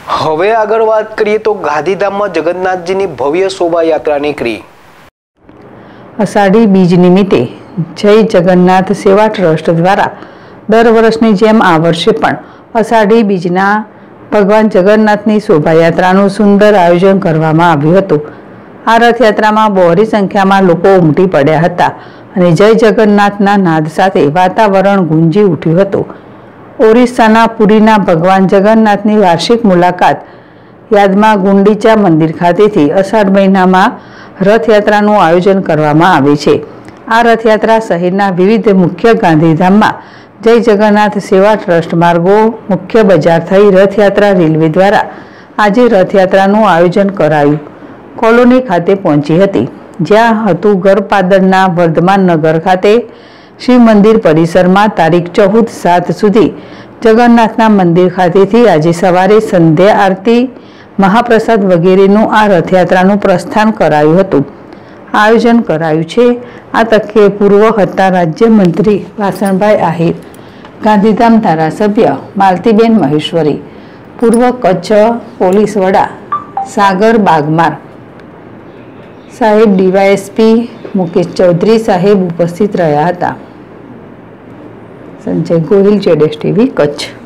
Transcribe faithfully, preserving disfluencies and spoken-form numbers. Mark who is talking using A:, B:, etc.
A: હવે આગળ વાત કરીએ તો ગાંધીધામમાં જગન્નાથજીની ભવ્ય શોભાયાત્રા નીકળી।
B: અષાઢી બીજ નિમિત્તે જય જગન્નાથ સેવા ટ્રસ્ટ દ્વારા દર વર્ષની જેમ આ વર્ષે પણ અષાઢી બીજના ભગવાન જગન્નાથની શોભાયાત્રાનું સુંદર આયોજન કરવામાં આવ્યું હતું। આ રથયાત્રામાં બહોળી સંખ્યામાં લોકો ઉમટી પડ્યા હતા અને જય જગન્નાથના નાદ સાથે વાતાવરણ ગુંજી ઉઠ્યું હતું। ઓરિસ્સાના પુરીના ભગવાન જગન્નાથની વાર્ષિક મુલાકાત યાદમાં ગુંડીચા મંદિર ખાતેથી અષાઢ મહિનામાં રથયાત્રાનું આયોજન કરવામાં આવે છે। આ રથયાત્રા શહેરના વિવિધ મુખ્ય ગાંધીધામમાં જય જગન્નાથ સેવા ટ્રસ્ટ માર્ગો મુખ્ય બજાર થઈ રથયાત્રા રેલવે દ્વારા આજે રથયાત્રાનું આયોજન કરાયું કોલોની ખાતે પહોંચી હતી, જ્યાં હતું ગરપાદરના વર્ધમાન નગર ખાતે શિવ મંદિર પરિસરમાં તારીખ ચૌદ સાત સુધી જગન્નાથના મંદિર ખાતેથી આજે સવારે સંધ્યા આરતી, મહાપ્રસાદ વગેરેનું આ રથયાત્રાનું પ્રસ્થાન કરાયું હતું આયોજન કરાયું છે। આ તકે પૂર્વ હતા રાજ્યમંત્રી વાસણભાઈ આહિર, ગાંધીધામ ધારાસભ્ય માલતીબેન મહેશ્વરી, પૂર્વ કચ્છ પોલીસ વડા સાગર બાગમાર સાહેબ, ડીવાયએસપી મુકેશ ચૌધરી સાહેબ ઉપસ્થિત રહ્યા હતા। સંજય ગોહિલ, જેડેશ ટીવી, કચ્છ।